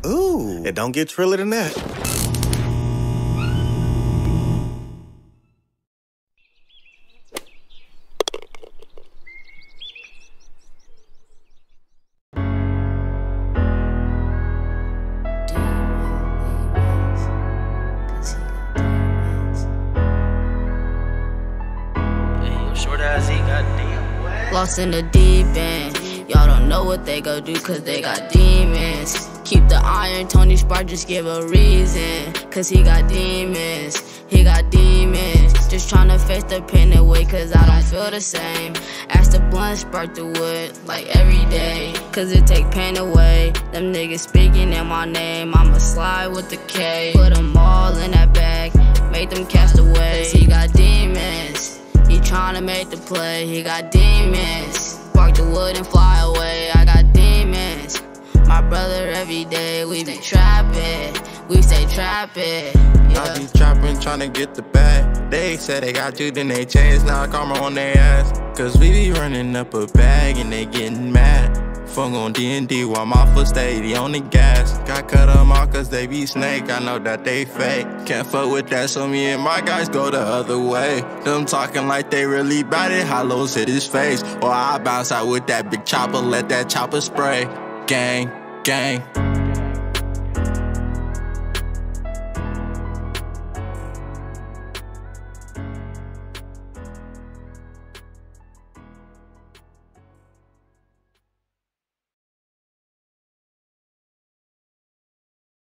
Ooh, it don't get triller than that. Lost in the deep end. Y'all don't know what they go do cause they got demons. Keep the iron, Tony Spark, just give a reason. Cause he got demons, he got demons. Just tryna face the pain away cause I don't feel the same. Ask the blunt, spark the wood like every day. Cause it take pain away. Them niggas speaking in my name, I'ma slide with the K. Put them all in that bag, make them cast away. Cause he got demons, he tryna make the play. He got demons, spark the wood and fly away. I got demons, my brother every day. We be trapping, we stay trapping. I be trapping, tryna get the bag. They said they got you, then they changed. Now karma on their ass. Cause we be running up a bag and they getting mad. Fuck on D&D while my foot steady on the gas. Got cut them off cause they be snake, I know that they fake. Can't fuck with that, so me and my guys go the other way. Them talking like they really bout it, hollows hit his face. Or I bounce out with that big chopper, let that chopper spray. Gang, gang.